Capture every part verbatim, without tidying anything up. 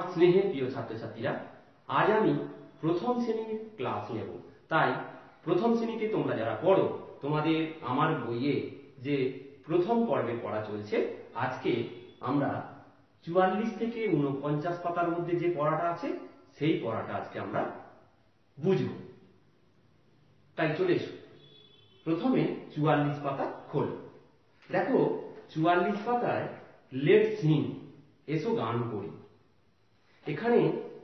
স্নেহের প্রিয় ছাত্রছাত্রীরা, আজ আমি প্রথম শ্রেণীর ক্লাস নেব। তাই প্রথম শ্রেণীতে তোমরা যারা পড়ো, তোমাদের আমার বইয়ে যে প্রথম পর্বে পড়া চলছে, আজকে আমরা চুয়াল্লিশ থেকে উনপঞ্চাশ পাতার মধ্যে যে পড়াটা আছে সেই পড়াটা আজকে আমরা বুঝব। তাই চলে এসো, প্রথমে চুয়াল্লিশ পাতা খোলো। দেখো চুয়াল্লিশ পাতায় লেটস সিং, এসো গান করি। এখানে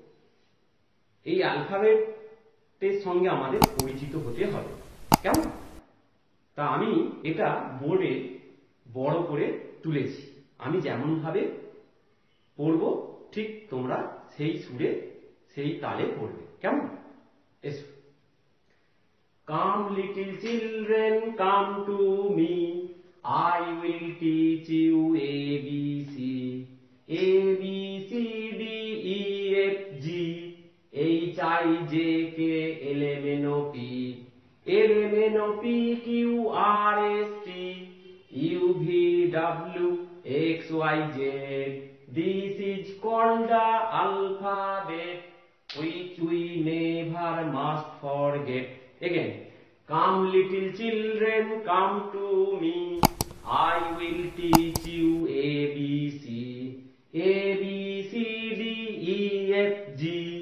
এই অ্যালফাবেটের সঙ্গে আমাদের পরিচিত হতে হবে, কেমন? তা আমি এটা বোর্ডে বড় করে তুলেছি। আমি যেমন ভাবে পড়বো ঠিক তোমরা সেই সুরে সেই তালে পড়বে, কেমন? এসো। Come little children, come to me, I will teach you A B C. A B C D E F G H I J K L M N O P L M N O P Q R S T U V W X Y Z. This is called the alphabet which we never must forget. Again, come little children, come to me, I will teach you A B C. A B C D E F G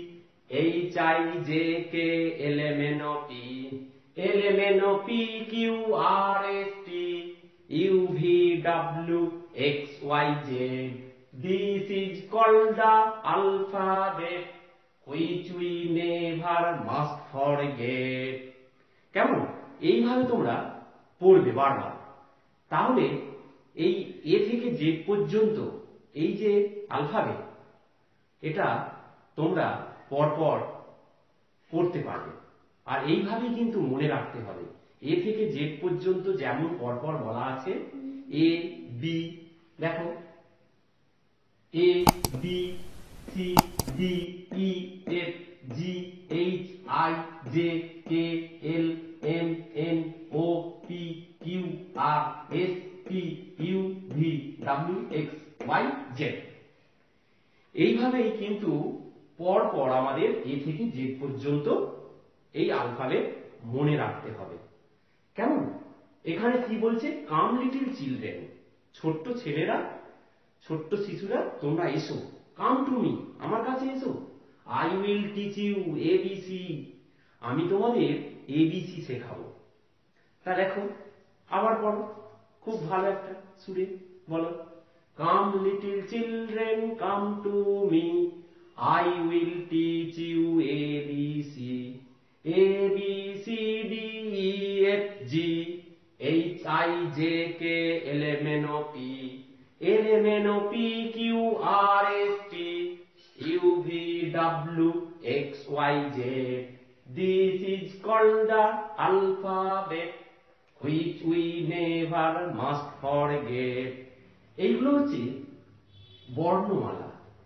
H I J K L M N O P L M N O P Q R S T U V W X Y Z. This is called the alphabet which we never must forget. কেমন? এইভাবে তোমরা পড়বে বারবার। তাহলে এই এ থেকে Z পর্যন্ত এই যে অ্যালফাবেট, এটা তোমরা পরপর পড়তে পারবে। আর এইভাবেই কিন্তু মনে রাখতে হবে। এ থেকে জেড পর্যন্ত যেমন পরপর বলা আছে, এ বি, দেখো A B C D E F G H I J K L M N O P Q R S T U V W X Y Z. এইভাবেই কিন্তু পরপর আমাদের এ থেকে জেড পর্যন্ত এই অ্যালফাবেট মনে রাখতে হবে, কেমন? এখানে কি বলছে? কাম লিটল চিলড্রেন, ছোট্ট ছেলেরা, ছোট্ট শিশুরা তোমরা এসো। কাম টু মি, আমার কাছে এসো। I will teach you A B C, আমি তোমাদের এ বি সি শেখাবো। তা দেখো আবার পড়ো, খুব ভালো একটা সুরে বলো। Come little children, come to me, I will teach you A B C. A B C D E F G H I J K L M N O P L M N O P Q R S T U V W X Y Z. This is called the alphabet which we never must forget. এইগুলো হচ্ছে বর্ণমালা,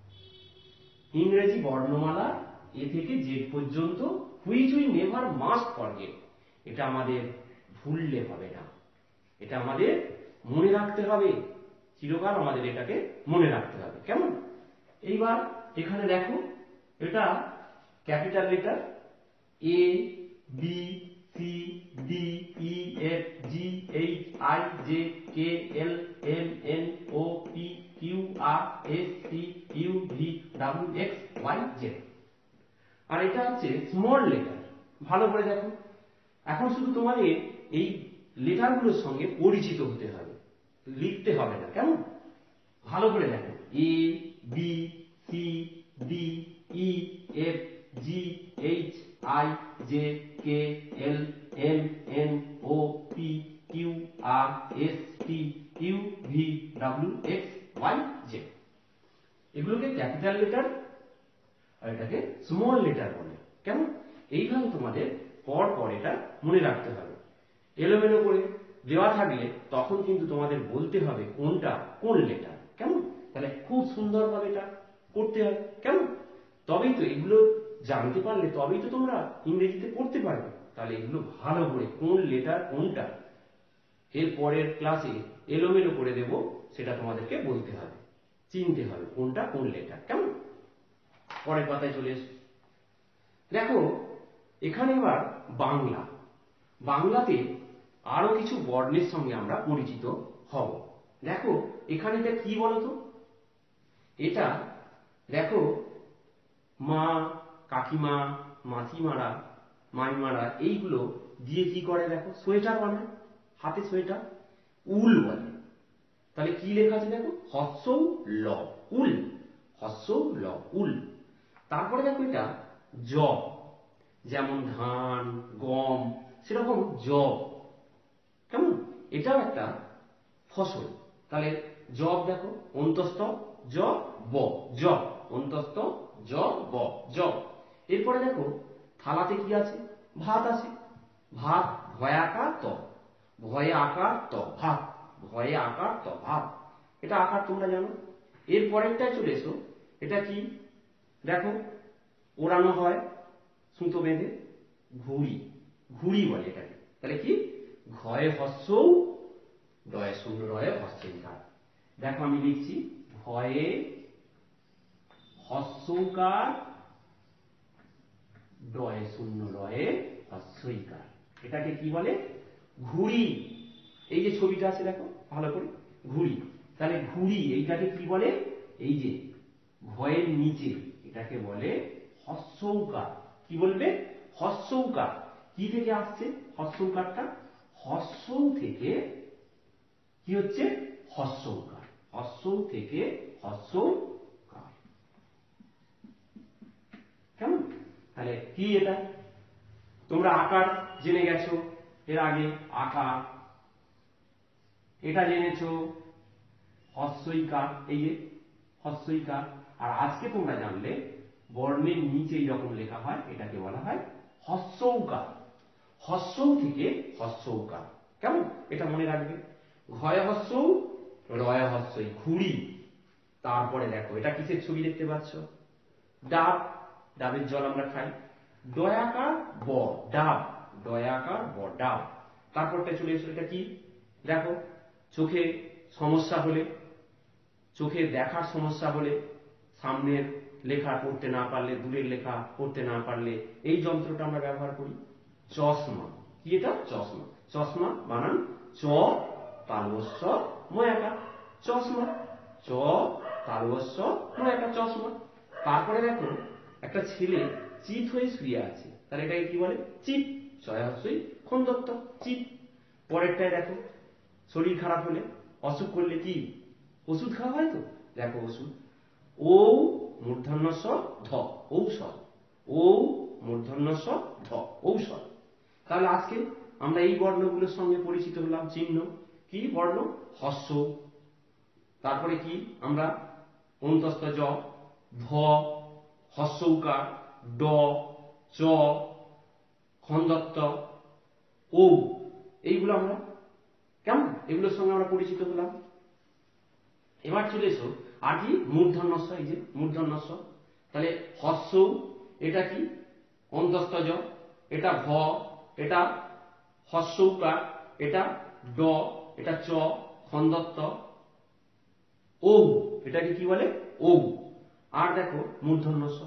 ইংরেজি বর্ণমালা এ থেকে Z পর্যন্ত, which we never must forget. এটা আমাদের ভুললে হবে না, এটা আমাদের মনে রাখতে হবে, চিরকাল আমাদের এটাকে মনে রাখতে হবে, কেমন? এইবার এখানে দেখো, এটা capital letter A B C D E F G H I J K L M N O P Q R S T U V W X Y Z. আর এটা হচ্ছে স্মল লেটার। ভালো করে দেখো, এখন শুধু তোমাদের এই লেটারগুলোর সঙ্গে পরিচিত হতে হবে, লিখতে হবে না, কেমন? ভালো করে দেখো, A B C D E F G H I J K L M N O P Q R S T U V W X Y Z. এগুলোকে ক্যাপিটাল লেটার আর এটাকে স্মল লেটার বলে, কেমন? এইভাবে তোমাদের পর পর এটা মনে রাখতে হবে। এলোমেলো করে দেওয়া থাকলে তখন কিন্তু তোমাদের বলতে হবে কোনটা কোন লেটার, কেমন? তাহলে খুব সুন্দরভাবে এটা করতে হবে, কেমন? তবেই তো এগুলো জানতে পারলে তবেই তো তোমরা ইংরেজিতে পড়তে পারবে। তাহলে এগুলো ভালো করে কোন লেটার কোনটা এর পরের ক্লাসে এলোমেলো করে দেব, সেটা তোমাদেরকে বলতে হবে, চিনতে হবে কোনটা কোন লেটার, কেমন? পরের পাতায় চলে এসো। দেখো এখানে এবার বাংলা। বাংলাতে আরো কিছু বর্ণের সঙ্গে আমরা পরিচিত হব। দেখো এখানে এটা কি বলতো, এটা দেখো মা, কাকিমা, মাসিমারা, মাইমারা এইগুলো দিয়ে কি করে দেখো সোয়েটার বানায়, হাতে সোয়েটার, উল বলে। তাহলে কি লেখা আছে দেখো, হস্যৌ ল, উল, হস্যৌ ল, উল। তারপরে দেখো এটা জব, যেমন ধান, গম, সেরকম জব, কেমন, এটাও একটা ফসল। তাহলে জব দেখো অন্তস্থ জ ব, জব, অন্তস্থ জ ব, জব। এরপরে দেখো থালাতে কি আছে, ভাত আছে, ভাত, ভয় আকার ত, ভয়ে আকার ত, ভাত, ভয়ে আকার ত, ভাত। এটা আকার তোমরা জানো। এর পরেরটায় চলে এসো, এটা কি দেখো, ওড়ানো হয় সুতো বেঁধে, ঘুড়ি, ঘুড়ি বলে এটাকে। তাহলে কি, ঘয়ে হস্যৌ, ডয়ে শূন্য রয়ে হস্যইকার। দেখো আমি লিখছি, ভয়ে হস্যৌকার, ডয়ে শূন্য রয়ে হস্যইকার। এটাকে কি বলে, ঘুড়ি। এই যে ছবিটা আছে দেখো ভালো করে, ঘুড়ি। তাহলে ঘুড়ি এইটাকে কি বলে, এই যে ভয়ের নিচে এটাকে বলে হস্যৌকার। কি বলবে, হস্যৌকার। কি থেকে আসছে হস্যৌকারটা, হস্যৌ থেকে কি হচ্ছে, হস্যৌকার, হস্যৌ থেকে হস্যৌকার। কেমন, তাহলে কি এটা, তোমরা আকার জেনে গেছো এর আগে, আকার, এটা জেনেছো হস্যইকার, এই যে হস্যইকার। আর আজকে তোমরা জানলে বর্ণের নিচে যখন লেখা হয় এটাকে বলা হয় হস্যৌকার, হস্যৌ থেকে হস্যৌকার। কেমন, এটা মনে রাখবে। ঘয় হস্যৌ, রয় হস্যই, ঘুড়ি। তারপরে দেখো এটা কিসের ছবি দেখতে পাচ্ছ, ডাব, ডাবের জল আমরা খাই। ডয়াকার ব, ডাব, ডয়াকার ব, ডাব। তারপরটা চলে এসো, এটা কি দেখো, চোখে সমস্যা হলে, চোখে দেখার সমস্যা হলে, সামনের লেখা পড়তে না পারলে, দূরের লেখা পড়তে না পারলে এই যন্ত্রটা আমরা ব্যবহার করি, চশমা। কি এটা, চশমা, চশমা বানান চ তালবস্য ময়াকার, চশমা, চ তালবস্য ময়াকার, চশমা। তারপরে দেখো একটা ছেলে চিত হয়ে শুয়ে আছে, তাহলে এটাকে কি বলে, চিত, ছয় হস্যই খন্দত্ব, চিত। পরেরটায় দেখো শরীর খারাপ হলে, অসুখ করলে কি ওষুধ খাওয়া হয়, তো দেখো ওষুধ, ও মূর্ধন্য স ধ, ঔষধ, ও মূর্ধন্য স ধ, ঔষধ। তাহলে আজকে আমরা এই বর্ণগুলোর সঙ্গে পরিচিত হলাম। চিহ্ন কি বর্ণ, হস্য। তারপরে কি আমরা অন্তস্থ জ, ভ, হস্যৌকার, ড, চ, খন্দত্ব, ও, এইগুলো আমরা কেমন, এগুলোর সঙ্গে আমরা পরিচিত হলাম। এবার চলে এসো আর কি, মূর্ধন্য স, এই যে মূর্ধন্য স। তাহলে হস্য, এটা কি অন্তস্থ জ, এটা ভ, এটা হস্যৌকার, এটা ড, এটা চ, খন্দত্ব, ও, এটাকে কি বলে, ও। আর দেখো মূর্ধন্য স।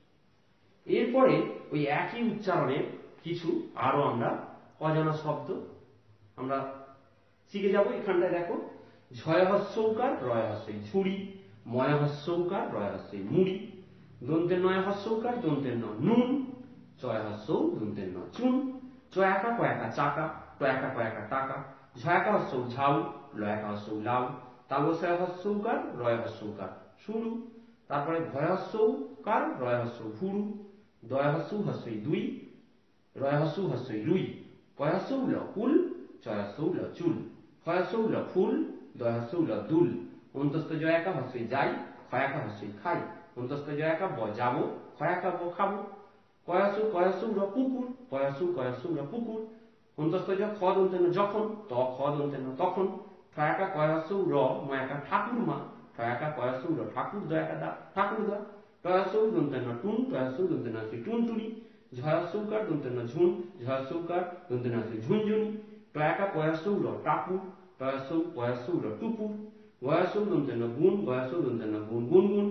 এরপরে ওই একই উচ্চারণে কিছু আরো আমরা অজানা শব্দ আমরা শিখে যাব। এখানটায় দেখো, ঝয় হস্যৌকার, রয় হস্যই, ঝুড়ি, ময় হস্যৌকার, রয় হস্যই, মুড়ি, দন্তের নয় হস্যৌকার, দন্তের ন নুন, চয় হস্যৌ, দন্তের ন চুন, চয়াকা কয়াকা চাকা, টয়াকা কয়াকা টাকা, ঝয়াকা হস্যৌ ঝাউ, লয়াকা হস্যৌ লাউ, তালবস্যয় হস্যৌকার, রয় হস্যৌকার, শুরু। তারপরে ভয় হস্যৌকার, রয় হস্যৌ ভুরু, দয় হস্যৌ হস্যই দুই, রয় হস্যৌ হস্যই রুই, কয় হস্যৌ ল কুল, চয় হস্যৌ ল চুল, ক্ষয় হস্যৌ ল ফুল, দয় হস্যৌ ল দুল, অন্তস্থ জয়াকা হস্যই যাই, ক্ষয়াকা হস্যই খাই, অন্তস্থ জয়াকা ব যাবো, ক্ষয়াকা ব খাবো, কয়াসু কয়াসু র কুকুর, কয়াসু কয়াসু র পুকুর, অন্তস্থ জ খ দন্তেন যখন, ত খ দন্তেন তখন, ঠয়াকা কয়াসু র ময়াকা ঠাকুরমা, ঠয়াকা কয়াসু র ঠাকুর, দয়াকা দা ঠাকুরদা, টয়াসু দন্তেন টুন, টয়াসু দন্তেন টুনটুনি, ঝয়াসৌকার দন্তেন ঝুন, ঝয়াসৌকার দন্তেন ঝুনঝুনি, টয়াকা কয়াসু র টাকু, টয়াসৌ কয়াসু র টুপুর, গয়াসৌ দন্তেন গুণ, গয়াসৌ দন্তেন গুণ গুনগুন,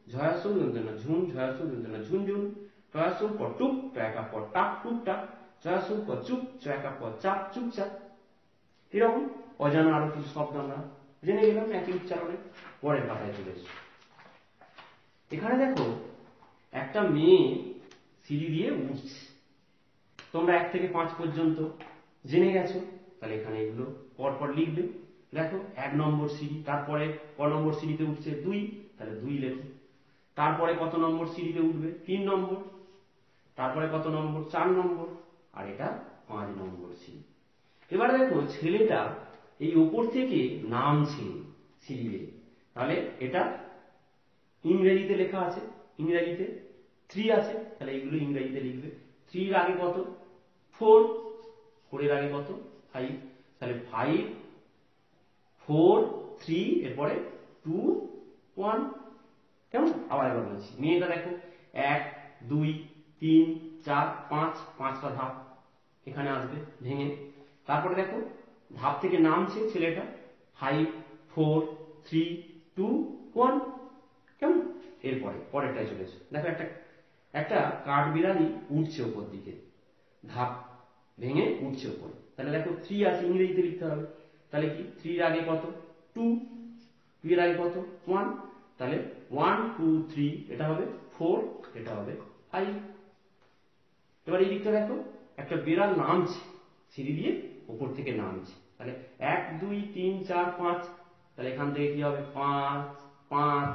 ঝয়াসৌ দন্তন্য ঝুন, ঝয়াসৌ দন্তন্য ঝুনঝুন, টয়াসৌ প টুক, টয়াকা প টাক, টুক টাক, চয়াসৌ প চুপ, চয়াকা প চাপ, চুপচাপ। এরকম অজানা আরো কিছু শব্দ আমরা জেনে গেলাম একই উচ্চারণে। পরের পাতায় চলে এসো। এখানে দেখো একটা মেয়ে সিঁড়ি দিয়ে উঠছে। তোমরা এক থেকে পাঁচ পর্যন্ত জেনে গেছো, তাহলে এখানে এগুলো পরপর লিখবে। দেখো এক নম্বর সিঁড়ি, তারপরে ক নম্বর সিঁড়িতে উঠছে দুই, তাহলে দুই লেখো। তারপরে কত নম্বর সিঁড়িতে উঠবে তিন নম্বর, তারপরে কত নম্বর চার নম্বর, আর এটা পাঁচ নম্বর সিঁড়ি। এবার দেখো ছেলেটা এই ওপর থেকে নামছে সিঁড়ি বেয়ে, তাহলে এটা ইংরেজিতে লেখা আছে, ইংরেজিতে থ্রি আছে, তাহলে এগুলো ইংরেজিতে লিখবে। থ্রির আগে কত ফোর, ফোরের আগে কত ফাইভ, তাহলে ফাইভ ফোর থ্রি, এরপরে টু ওয়ান। কেমন? আবার একবার বলছি, মেয়েটা দেখো এক দুই তিন চার পাঁচ, পাঁচটা ধাপ এখানে আসবে ভেঙে। তারপরে দেখো ধাপ থেকে নামছে ছেলেটা, five four three two one. কেমন? এরপরে পরেরটাই চলেছে। দেখো একটা একটা কাঠবিড়ালি উঠছে ওপর দিকে, ধাপ ভেঙে উঠছে ওপরে, তাহলে দেখো থ্রি আছে, ইংরেজিতে লিখতে হবে। তাহলে কি থ্রির আগে কত টু, টু এর আগে কত ওয়ান, তাহলে ওয়ান টু থ্রি, এটা হবে ফোর, এটা হবে ফাইভ। এবার এই দিকটা দেখো একটা বিড়াল নামছে সিঁড়ি দিয়ে উপর থেকে নামছে, তাহলে এক দুই তিন চার পাঁচ, তাহলে এখান থেকে কি হবে পাঁচ পাঁচ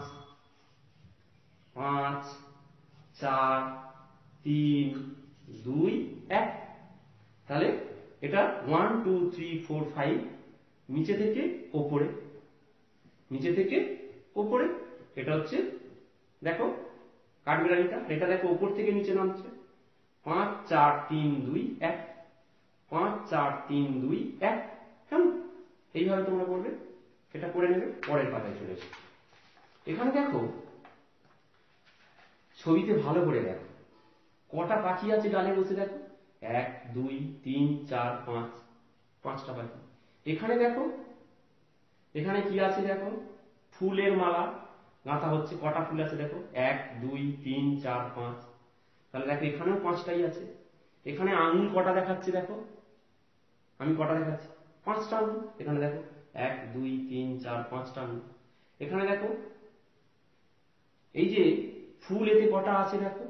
পাঁচ চার তিন দুই এক। তাহলে এটা one two three four five, নিচে থেকে ওপরে, নিচে থেকে ওপরে। এটা হচ্ছে দেখো কাঠবিড়ালিটা, এটা দেখো উপর থেকে নিচে নামছে, পাঁচ চার তিন দুই এক, পাঁচ চার তিন দুই এক। কেমন? এইভাবে তোমরা করবে, এটা করে নেবে। পরের পাতায় চলে এসো। এখানে দেখো ছবিতে ভালো করে দেখো কটা পাখি আছে ডালে বসে, দেখো এক দুই তিন চার পাঁচ, পাঁচটা পাখি। এখানে দেখো এখানে কি আছে দেখো ফুলের মালা গাঁথা হচ্ছে, কটা ফুল আছে দেখো এক দুই তিন চার পাঁচ, তাহলে দেখো এখানেও পাঁচটাই আছে। এখানে আঙুল কটা দেখাচ্ছে দেখো, আমি কটা দেখাচ্ছি পাঁচটা আঙুল। এখানে দেখো এক দুই তিন চার পাঁচটা আঙুল। এখানে দেখো এই যে ফুল, এতে কটা আছে দেখো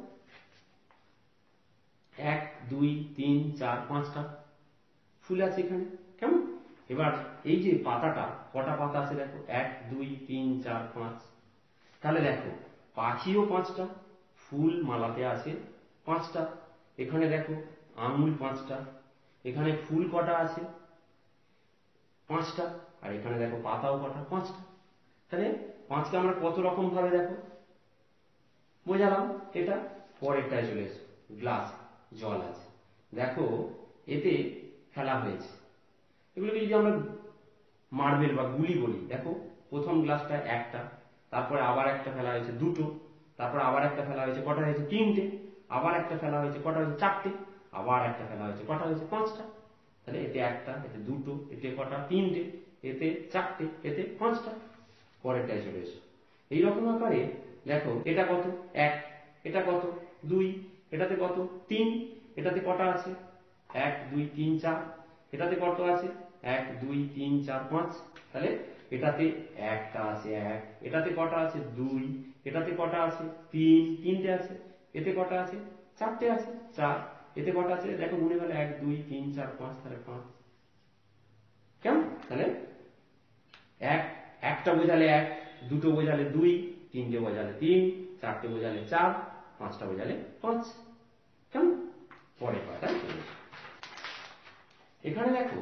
এক দুই তিন চার পাঁচটা ফুল আছে এখানে। কেমন? এবার এই যে পাতাটা, কটা পাতা আছে দেখো এক দুই তিন চার পাঁচ, তাহলে দেখো পাখিও পাঁচটা, ফুল মালাতে আছে পাঁচটা, এখানে দেখো আঙুল পাঁচটা, এখানে ফুল কটা আছে পাঁচটা, আর এখানে দেখো পাতাও কটা পাঁচটা। তাহলে পাঁচকে আমরা কত রকম ভাবে দেখো বোঝালাম। এটা পরেরটায় চলে এসো। গ্লাস জল আছে, দেখো এতে ফেলা হয়েছে, এগুলোকে যদি আমরা মার্বেল বা গুলি বলি, দেখো প্রথম গ্লাসটা একটা, তারপরে আবার একটা ফেলা হয়েছে দুটো, তারপরে আবার একটা ফেলা হয়েছে কটা হয়েছে তিনটে, আবার একটা ফেলা হয়েছে কটা হয়েছে চারটে, আবার একটা ফেলা হয়েছে কটা হয়েছে পাঁচটা। তাহলে এতে একটা, এতে দুটো, এতে কটা তিনটে, এতে চারটে, এতে পাঁচটা। পরেরটায় চলে এসো। এইরকম আকারে দেখো এটা কত এক, এটা কত দুই, এটাতে কত তিন, এটাতে কটা আছে এক দুই তিন চার, এটাতে কত আছে এক দুই তিন চার পাঁচ, তাহলে এটাতে একটা আছে এক, এটাতে কটা আছে দুই, এটাতে কটা আছে তিন, তিনটে আছে, এতে কটা আছে চারটে আছে চার, এতে কটা আছে দেখো গুনে গেলে এক দুই তিন চার পাঁচ, তাহলে পাঁচ। কেমন? তাহলে এক, একটা বোঝালে এক, দুটো বোঝালে দুই, তিনটে বোঝালে তিন, চারটে বোঝালে চার, পাঁচটা বোঝালে পাঁচ। কেমন? পরের পাতায় চলে এসো। এখানে দেখো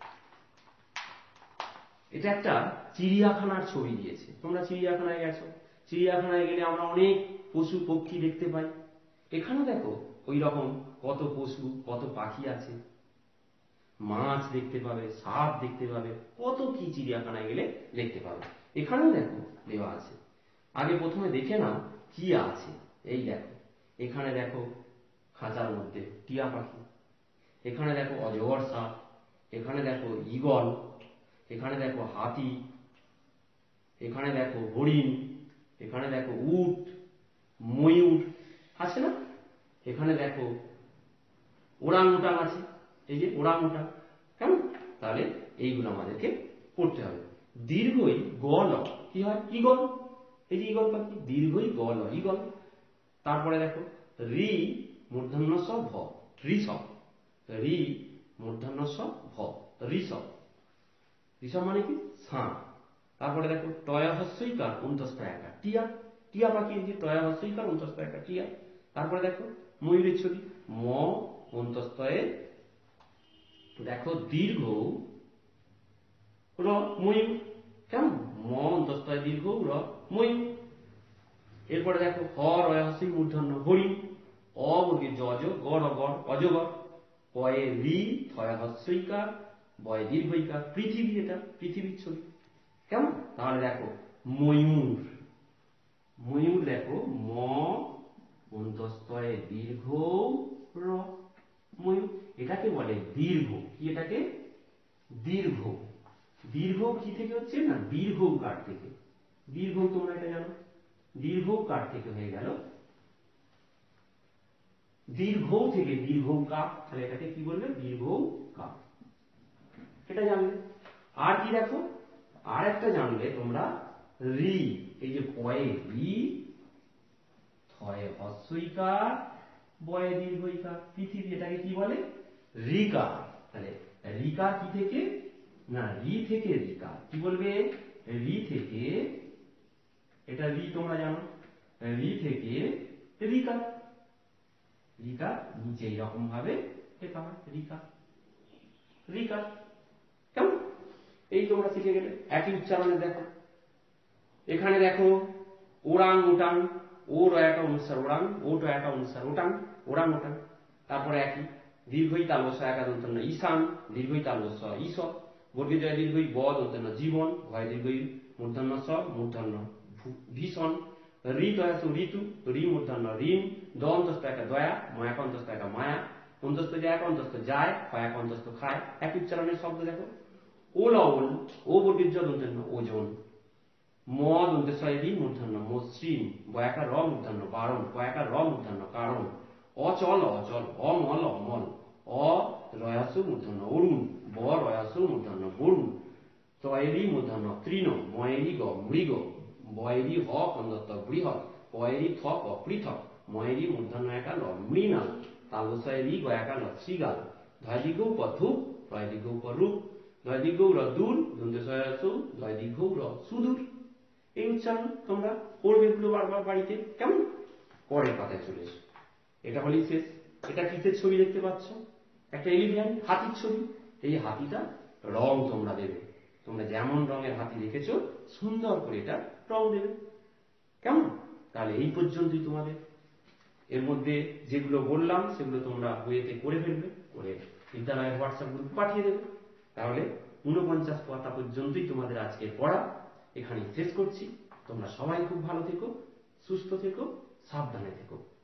এটা একটা চিড়িয়াখানার ছবি দিয়েছে। তোমরা চিড়িয়াখানায় গেছো, চিড়িয়াখানায় গেলে আমরা অনেক পশু পক্ষী দেখতে পাই। এখানে দেখো ওই রকম কত পশু কত পাখি আছে, মাছ দেখতে পাবে, সাপ দেখতে পাবে, কত কি চিড়িয়াখানায় গেলে দেখতে পাবে। এখানেও দেখো দেওয়া আছে। আগে প্রথমে দেখে নাও কি আছে। এই দেখো এখানে দেখো খাঁচার মধ্যে টিয়া পাখি, এখানে দেখো অজগর সাপ, এখানে দেখো ঈগল, এখানে দেখো হাতি, এখানে দেখো হরিণ, এখানে দেখো উট, ময়ূর আছে না, এখানে দেখো ওরাং উটাং আছে, এই যে ওরাং উটাং, কেমন? তাহলে এইগুলো আমাদেরকে পড়তে হবে। দীর্ঘই গ ল কি হয়? ঈগল, এই যে ঈগল পাখি, দীর্ঘই গ ল ঈগল। তারপরে দেখো রি মূর্ধন্য স ভ ঋষভ, রি মূর্ধন্য স ভ ঋষভ, ঋষভ মানে কি? ষাঁড়। তারপরে দেখো টয়া হস্যইকার অন্তস্থ একা টিয়া, টিয়া পাখি, এই যে টয়া হস্যইকার অন্তস্থ একা টিয়া। তারপরে দেখো ময়ূরের ছবি, ম অন্তস্থয়ে দেখো দীর্ঘ র ময়ূর, কেমন? ম অন্তস্থয়ে দীর্ঘ র ময়ূর। এরপরে দেখো হ রয় হস্যই মূর্ধন্য হরিণ, অ বর্গের জ জ গড় অগড় অজগর, পয়ে রি থয় হস্যইকার বয়ে দীর্ঘইকার পৃথিবী, এটা পৃথিবীর ছবি, কেমন? তাহলে দেখো ময়ূর, ময়ূর দেখো ম অন্তস্থয়ে দীর্ঘ র ময়ূর, এটাকে বলে দীর্ঘ, কি এটাকে? দীর্ঘ। দীর্ঘ কি থেকে হচ্ছে না? দীর্ঘ কার থেকে, দীর্ঘ তোমরা এটা জানো, দীর্ঘ কার থেকে হয়ে গেল দীর্ঘ থেকে দীর্ঘ কা, তাহলে এটাকে কি বলবে? দীর্ঘ কা, এটা জানলে। আর কি দেখো, আর একটা জানলে তোমরা রি, এই যে পয়ে রি থয়ে হস্যইকার বয়ে দীর্ঘইকার পৃথিবী, এটাকে কি বলে? রিকা। তাহলে রিকা কি থেকে না? রি থেকে রিকা, কি বলবে? রি থেকে, এটা রি তোমরা জানো, রি থেকে রিকা, রিকা নিচে এইরকম ভাবে লেখা হয় রিকা, রিকা, কেমন? এই তোমরা শিখে গেলে। একই উচ্চারণে দেখো, এখানে দেখো ওরাং উটাং, ও রয়াটা অনুসার ওরাং, ও টয়াটা অনুসার ওটাং, ওরাং ওটাং। তারপরে একই দীর্ঘই তালবস্য একা দন্তন্য ঈশান, দীর্ঘই তালবস্য ঈশ, বর্গে জয় দীর্ঘই ব দন্তন্য জীবন, ভয় দীর্ঘই মূর্ধন্য স মূর্ধন্য ভীষণ, রি দয়াসু ঋতু, রি মূর্ধন্য ঋণ, দ অন্তস্থ একা দয়া, ময়াক অন্তস্থ একা মায়া, অন্তস্থ যায় এক অন্তস্থ যায়, ক্ষয়াক অন্তস্থ খায়। এক উচ্চারণের শব্দ দেখো ওল অল, ও বর্গের জ দন্তন্য ওজন, ম দন্তেশ্বয় রি মূর্ধন্য মসৃণ, বয়াকার র মূর্ধন্য বারণ, কয়াকার র মূর্ধন্য কারণ, অচল অচল, অমল অমল, অ রয়াসু মূর্ধন্য অরুণ, ব রয়াসু মূর্ধন্য বরুণ, তয়েরি মূর্ধন্য তৃণ, ময়েরি গ মৃগ, বয়েরি হ কন্দত্ত বৃহৎ, পয়েরি থ ক পৃথক, ময়েরি মূর্ধন্য একা ল মৃণাল, তালবস্যয় রি গয়াকার ল শ্রীগাল, ধয় দীর্ঘ প ধূপ, রয় দীর্ঘ প রূপ, ধয় দীর্ঘ র দূর, দন্তেশ্বয় সু, ধয় দীর্ঘ র সুদূর। এই উচ্চারণ তোমরা পড়বে এগুলো বারবার বাড়িতে, কেমন? পরের পাতায় চলে এসো, এটা হলেই শেষ। এটা কিসের ছবি দেখতে পাচ্ছ? একটা এলিফ্যান্ট, হাতির ছবি। এই হাতিটা রং তোমরা দেবে, তোমরা যেমন রঙের হাতি দেখেছো সুন্দর করে এটা রং দেবে, কেমন? তাহলে এই পর্যন্তই তোমাদের। এর মধ্যে যেগুলো বললাম সেগুলো তোমরা বইয়েতে করে ফেলবে, করে বিদ্যালয়ের হোয়াটসঅ্যাপ গ্রুপে পাঠিয়ে দেবে। তাহলে ঊনপঞ্চাশ পাতা পর্যন্তই তোমাদের আজকের পড়া, এখানেই শেষ করছি। তোমরা সবাই খুব ভালো থেকো, সুস্থ থেকো, সাবধানে থেকো।